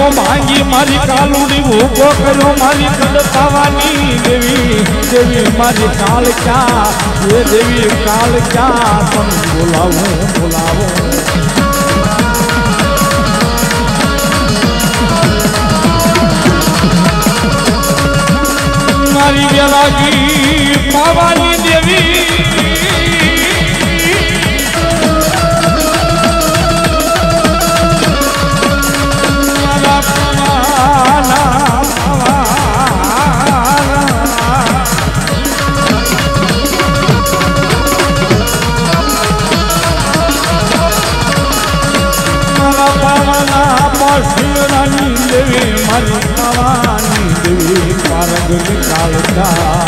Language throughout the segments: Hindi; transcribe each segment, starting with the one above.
भांगी मारी कालूड़ी भूखो करो मारी कदतावानी देवी देवी मारी काल क्या ये देवी काल क्या तुम बुलाओ बुलाओ मारी बेलागी पावानी देवी देवी मारी भवानी देवी पारग निकालता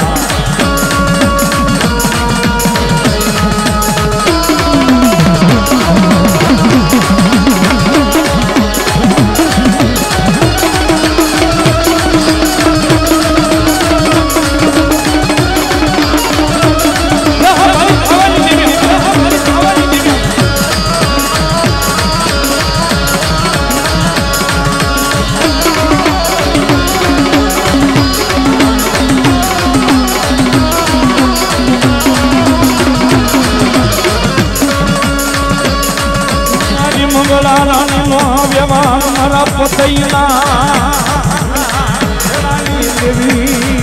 व्यवहार मारा पतैना देवी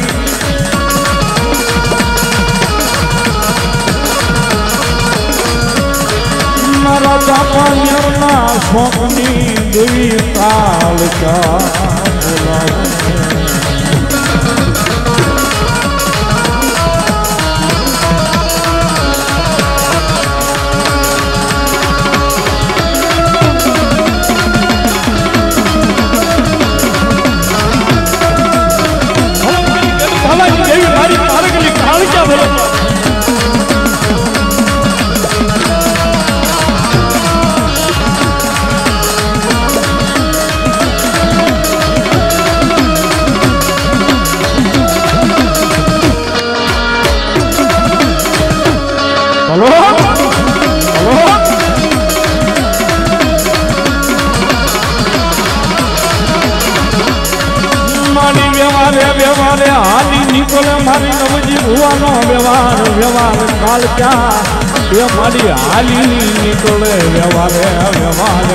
मारा जापानियरना शोकनी देवी काल का व्यवहार हाली निकोले मारी नवजी भुवानो व्यवहार व्यवहार काल क्या ये मारी हाली निकोले व्यवहार व्यवहार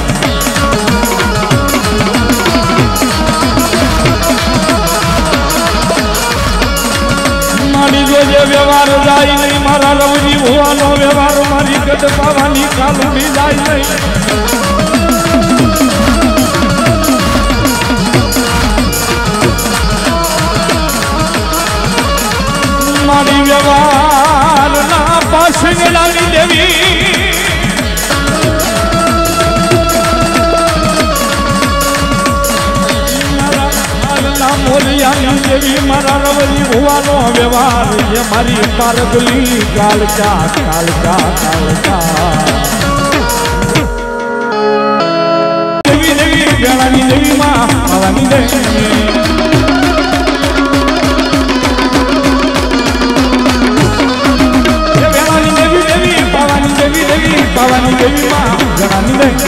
मारी जो व्यवहार जाई नहीं मारा नवजी भुवानो व्यवहार मारी गद पावानी कालूड़ी जाई नहीं मारी व्यवहार ना पास लाली देवी मोलियानी देवी मारा रवली भुवानो व्यवहार ये मारी पारगली काल का काल का काल का देवी देवी बेलानी देवी माँ पावानी देवी पावानी देवी माँ जनानी देवी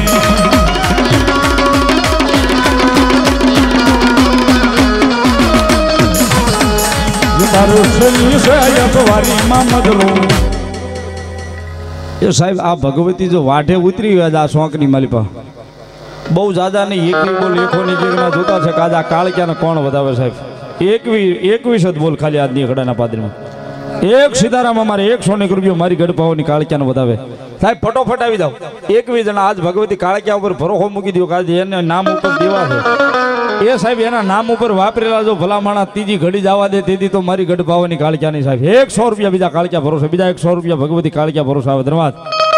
ये साहब आप भगवती जो वाटे उतरी हुआ जा शौकनी मालिपा बहु ज्यादा नहीं एक बोल एको नहीं जीवना जोता छे काजा काल क्या कोण बतावे साहब एक शब्द बोल खाली आदमी खड़ा ना पादरी में एक सीताराम अमारे 100 रुपये मारी गढ़ पावनी काळक्या बतावे साहब फटोफट આવી જાવ એક વી જણા આજ ભગવતી કાળક્યા ઉપર ભરોહો મૂકી દીધો કાજે એને નામ ઉપર દેવા છે એ સાહેબ એના નામ ઉપર વાપરેલા જો ભલા માણા ત્રીજી ઘડી જવા દે તેથી તો મારી ગઢ પાવાની કાળક્યાની સાહેબ 100 રૂપિયા બીજા કાળક્યા ભરોસે બીજા 100 રૂપિયા ભગવતી કાળક્યા ભરોસે આવે ધન્યવાદ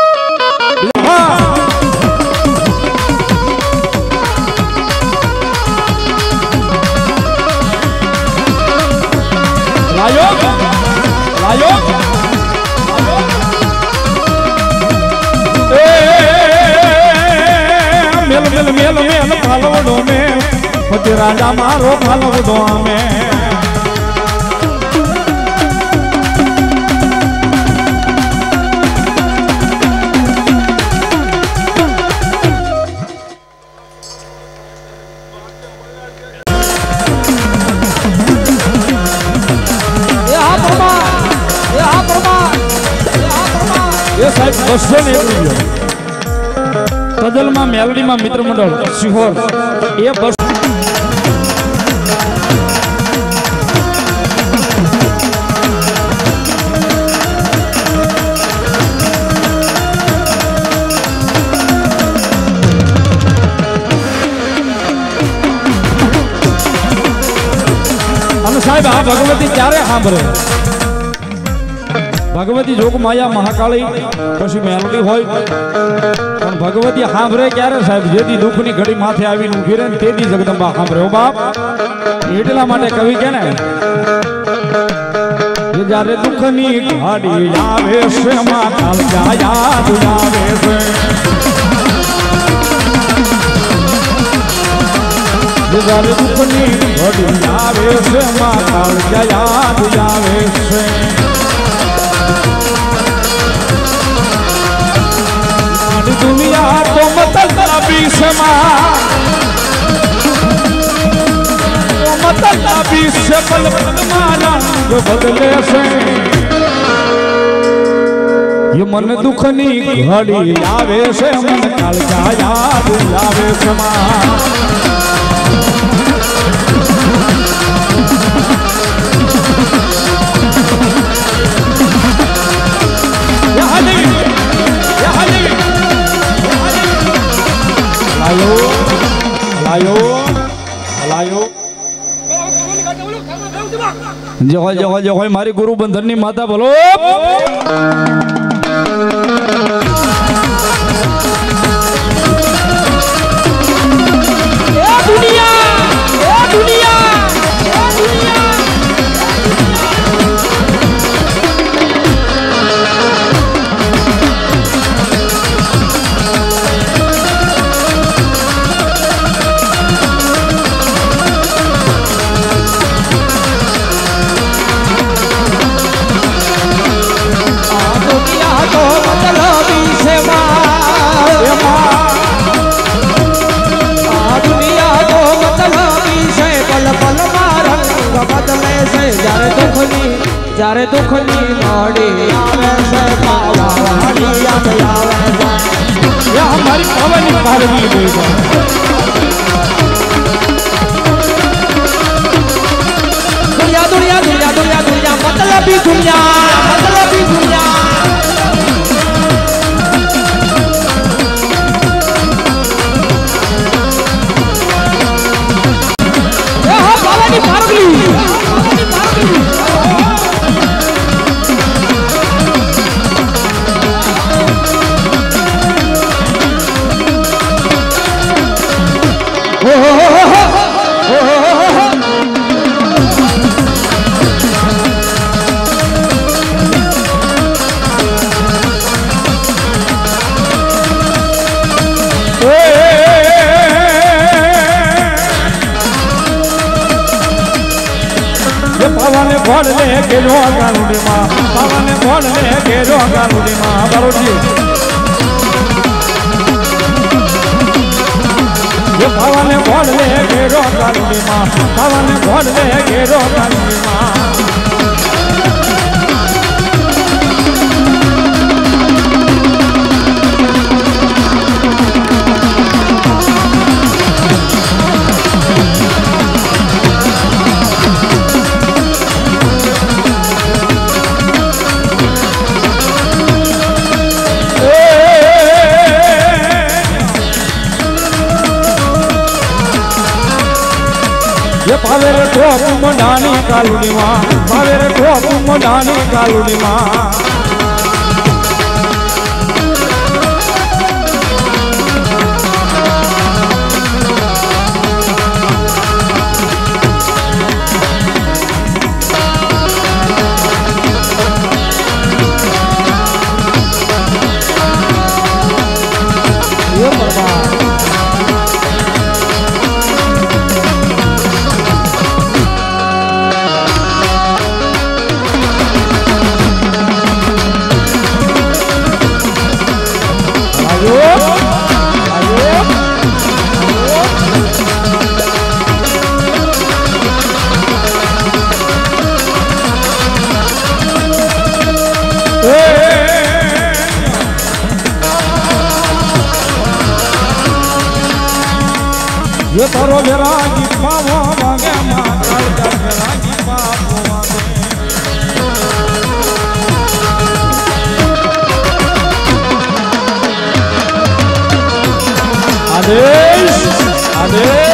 લાયો लायो मेल मेल मेल मेल फालवडो में पति राजा मारो फालवडो में साहेब 201 तजलमा मेलडीमा मित्र मंडल सिहोर ये बस साहेब आ भगवती क्यारे सांभळे भगवती जोग माया महाकाली पछी मेलडी होय पण भगवती सांभळे क्यारे साहेब जेदी दुखनी घड़ी माथे आवीने ऊभी रहे तेदी जगदंबा सांभळे ओ बाप એટલા માટે કવિ કે ને જે જ્યારે દુખની ઘડી આવે છે માતા યાદ આવે છે જ્યારે દુખની ઘડી આવે છે માતા યાદ આવે છે दुनिया तो मतलबी से मतलबी से पल रंग बदले से ये मन दुखनी घड़ी आवे से मन काल का याद आवे से जय जय जय मारी गुरु बंधन माता बोलो दुनिया दुनिया जारे दुखनी नोड़ी आवे से पावाड़ी आवे या हमारी पवनी पारवी गई दुनिया दुनिया दुनिया दुनिया दुनिया मतलबी दुनिया मतलबी दुनिया या पवनी पारवी पावाने भोल ले गेलो गानुडी मां पावाने भोल ले गेलो गानुडी मां बारोजी ये पावाने भोल ले गेलो गानुडी मां पावाने भोल ले गेलो गानुडी मां पावेरे ठोक मोडानी कालुनी मां पावेरे ठोक मोडानी कालुनी मां ये बर्बाद જો તારો વેરાગી પાવો વાગે માં કાળજા વેરાગી પાવો વાગે આદેશ આદેશ